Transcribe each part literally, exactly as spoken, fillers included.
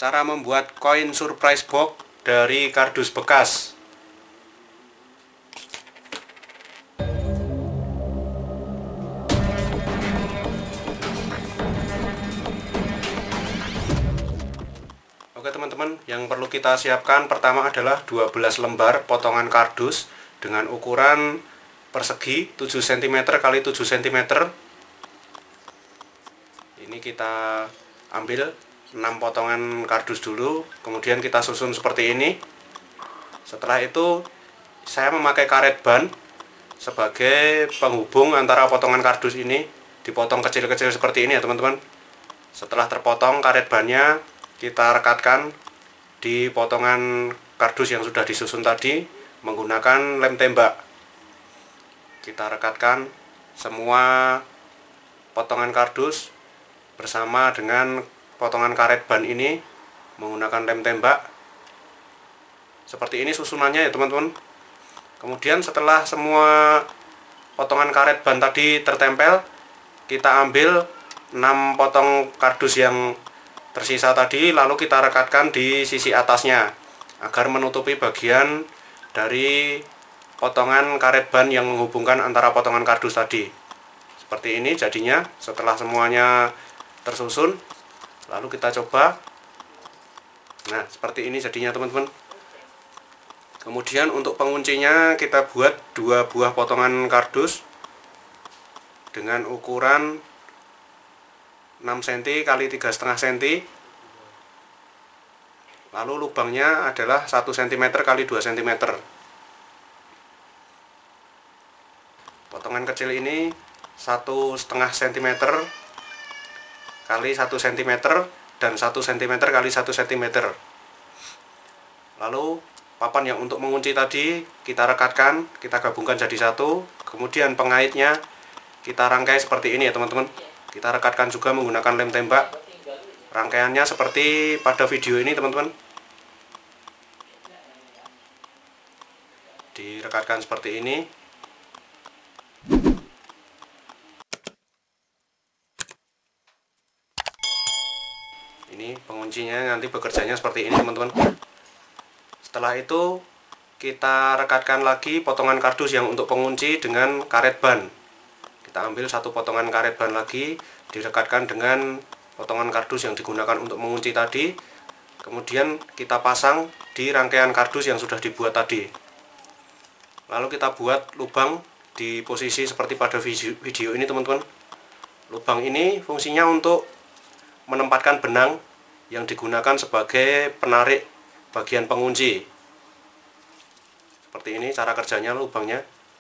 Cara membuat koin surprise box dari kardus bekas. Oke teman-teman, yang perlu kita siapkan pertama adalah dua belas lembar potongan kardus dengan ukuran persegi tujuh sentimeter kali tujuh sentimeter. Ini kita ambil enam potongan kardus dulu, kemudian kita susun seperti ini. Setelah itu saya memakai karet ban sebagai penghubung antara potongan kardus ini, dipotong kecil-kecil seperti ini ya teman-teman. Setelah terpotong karet bannya, kita rekatkan di potongan kardus yang sudah disusun tadi menggunakan lem tembak. Kita rekatkan semua potongan kardus bersama dengan potongan karet ban ini menggunakan lem tembak. Seperti ini susunannya ya teman-teman. Kemudian setelah semua potongan karet ban tadi tertempel, kita ambil enam potong kardus yang tersisa tadi, lalu kita rekatkan di sisi atasnya agar menutupi bagian dari potongan karet ban yang menghubungkan antara potongan kardus tadi. Seperti ini jadinya setelah semuanya tersusun. Lalu kita coba. Nah, seperti ini jadinya teman-teman. Kemudian untuk penguncinya kita buat dua buah potongan kardus dengan ukuran enam sentimeter kali tiga koma lima sentimeter. Lalu lubangnya adalah satu sentimeter kali dua sentimeter. Potongan kecil ini satu koma lima sentimeter kali satu sentimeter dan satu sentimeter kali satu sentimeter. Lalu papan yang untuk mengunci tadi kita rekatkan, kita gabungkan jadi satu. Kemudian pengaitnya kita rangkai seperti ini ya teman-teman. Kita rekatkan juga menggunakan lem tembak. Rangkaiannya seperti pada video ini teman-teman. Direkatkan seperti ini. Ini penguncinya nanti bekerjanya seperti ini teman-teman. Setelah itu kita rekatkan lagi potongan kardus yang untuk pengunci dengan karet ban. Kita ambil satu potongan karet ban lagi, direkatkan dengan potongan kardus yang digunakan untuk mengunci tadi. Kemudian kita pasang di rangkaian kardus yang sudah dibuat tadi. Lalu kita buat lubang di posisi seperti pada video, video ini teman-teman. Lubang ini fungsinya untuk menempatkan benang yang digunakan sebagai penarik bagian pengunci. Seperti ini cara kerjanya lubangnya.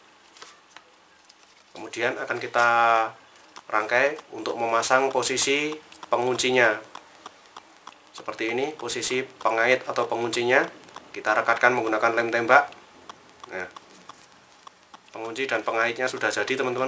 Kemudian akan kita rangkai untuk memasang posisi penguncinya. Seperti ini posisi pengait atau penguncinya. Kita rekatkan menggunakan lem tembak. Nah, pengunci dan pengaitnya sudah jadi teman-teman.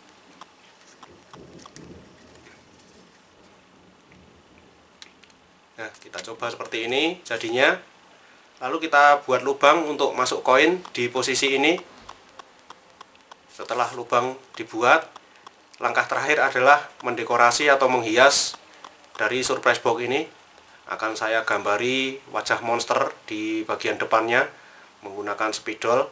Nah, kita coba seperti ini jadinya. Lalu kita buat lubang untuk masuk koin di posisi ini. Setelah lubang dibuat, langkah terakhir adalah mendekorasi atau menghias dari surprise box ini. Akan saya gambari wajah monster di bagian depannya menggunakan spidol.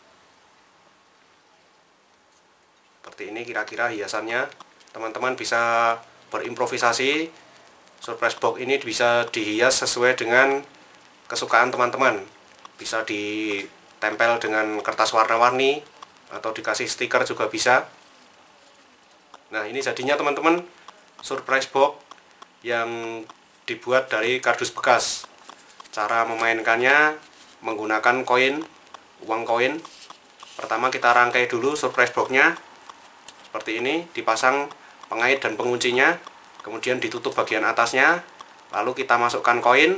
Seperti ini kira-kira hiasannya. Teman-teman bisa berimprovisasi. Surprise box ini bisa dihias sesuai dengan kesukaan teman-teman. Bisa ditempel dengan kertas warna-warni atau dikasih stiker juga bisa. Nah, ini jadinya teman-teman surprise box yang dibuat dari kardus bekas. Cara memainkannya menggunakan koin, uang koin. Pertama kita rangkai dulu surprise box-nya. Seperti ini, dipasang pengait dan penguncinya. Kemudian ditutup bagian atasnya, lalu kita masukkan koin,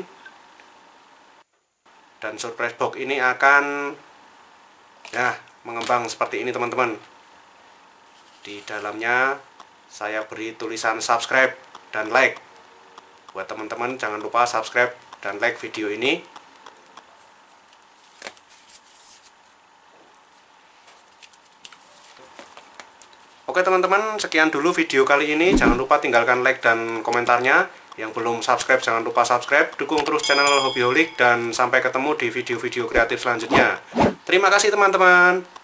dan surprise box ini akan ya mengembang seperti ini teman-teman. Di dalamnya saya beri tulisan subscribe dan like. Buat teman-teman jangan lupa subscribe dan like video ini. Oke teman-teman, sekian dulu video kali ini. Jangan lupa tinggalkan like dan komentarnya. Yang belum subscribe jangan lupa subscribe, dukung terus channel Hobbyholic, dan sampai ketemu di video-video kreatif selanjutnya. Terima kasih teman-teman.